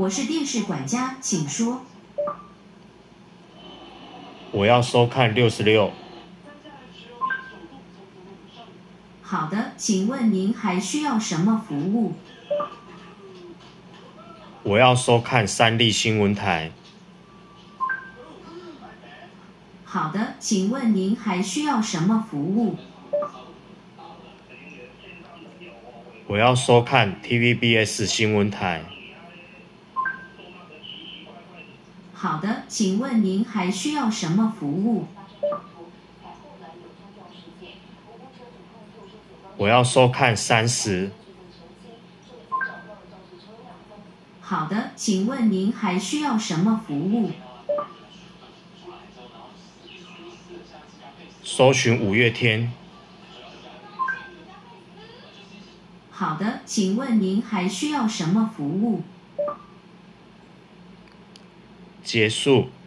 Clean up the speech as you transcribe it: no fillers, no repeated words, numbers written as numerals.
我是电视管家，请说。 我要收看66。 好的，请问您还需要什么服务？ 我要收看三立新闻台。 好的，请问您还需要什么服务？ 我要收看 TVBS 新闻台。 好的，请问您还需要什么服务？ 我要收看30。 好的，请问您还需要什么服务？ 搜寻五月天。 好的，请问您还需要什么服务？ 结束。